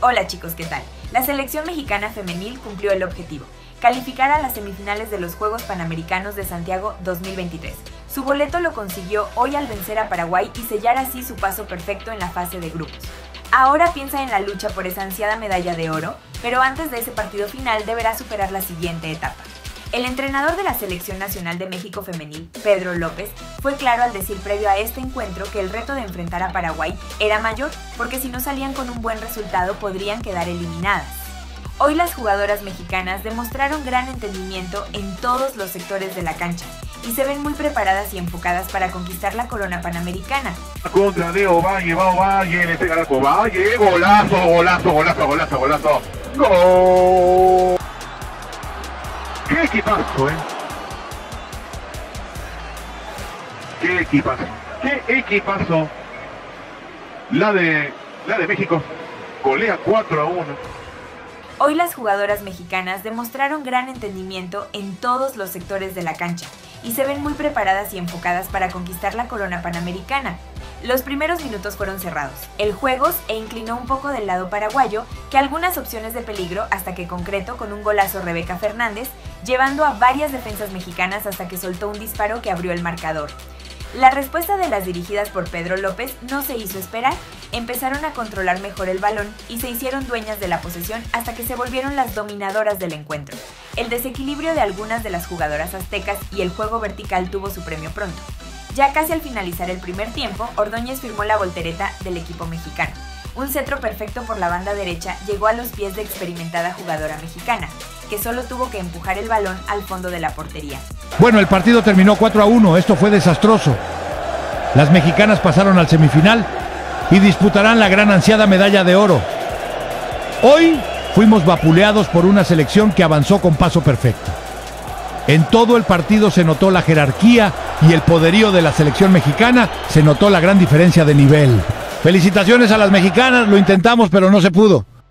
Hola chicos, ¿qué tal? La selección mexicana femenil cumplió el objetivo, calificar a las semifinales de los Juegos Panamericanos de Santiago 2023. Su boleto lo consiguió hoy al vencer a Paraguay y sellar así su paso perfecto en la fase de grupos. Ahora piensa en la lucha por esa ansiada medalla de oro, pero antes de ese partido final deberá superar la siguiente etapa. El entrenador de la Selección Nacional de México Femenil, Pedro López, fue claro al decir previo a este encuentro que el reto de enfrentar a Paraguay era mayor, porque si no salían con un buen resultado podrían quedar eliminadas. Hoy las jugadoras mexicanas demostraron gran entendimiento en todos los sectores de la cancha y se ven muy preparadas y enfocadas para conquistar la corona panamericana. Contra de Ovalle, va Ovalle, le pega a Ovalle, golazo, golazo, golazo, golazo, golazo, ¡gol! ¡Qué equipazo, ¡Qué equipazo! ¡Qué equipazo! La de México golea 4-1. Hoy las jugadoras mexicanas demostraron gran entendimiento en todos los sectores de la cancha y se ven muy preparadas y enfocadas para conquistar la corona panamericana. Los primeros minutos fueron cerrados, el juego se inclinó un poco del lado paraguayo, que algunas opciones de peligro hasta que concretó con un golazo Rebeca Fernández, llevando a varias defensas mexicanas hasta que soltó un disparo que abrió el marcador. La respuesta de las dirigidas por Pedro López no se hizo esperar, empezaron a controlar mejor el balón y se hicieron dueñas de la posesión hasta que se volvieron las dominadoras del encuentro. El desequilibrio de algunas de las jugadoras aztecas y el juego vertical tuvo su premio pronto. Ya casi al finalizar el primer tiempo, Ordóñez firmó la voltereta del equipo mexicano. Un centro perfecto por la banda derecha llegó a los pies de experimentada jugadora mexicana, que solo tuvo que empujar el balón al fondo de la portería. Bueno, el partido terminó 4-1, esto fue desastroso. Las mexicanas pasaron al semifinal y disputarán la gran ansiada medalla de oro. Hoy fuimos vapuleados por una selección que avanzó con paso perfecto. En todo el partido se notó la jerarquía y el poderío de la selección mexicana, se notó la gran diferencia de nivel. Felicitaciones a las mexicanas, lo intentamos pero no se pudo.